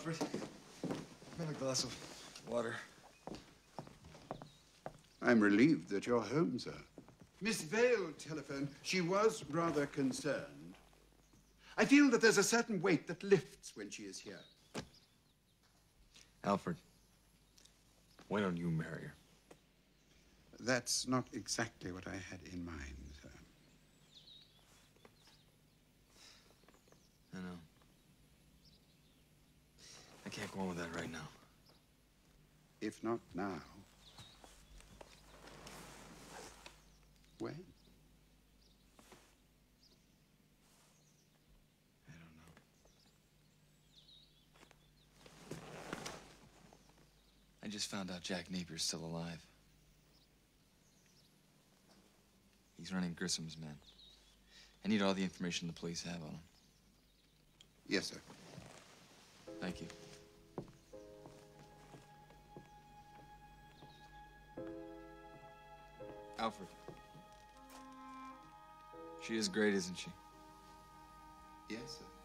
Alfred. Have a glass of water. I'm relieved that you're home, sir. Miss Vale telephoned. She was rather concerned. I feel that there's a certain weight that lifts when she is here. Alfred, why don't you marry her? That's not exactly what I had in mind, sir. I know. I can't go on with that right now. If not now, when? I don't know. I just found out Jack Napier's still alive. He's running Grissom's men. I need all the information the police have on him. Yes, sir. Thank you. Alfred. She is great, isn't she? Yes, sir.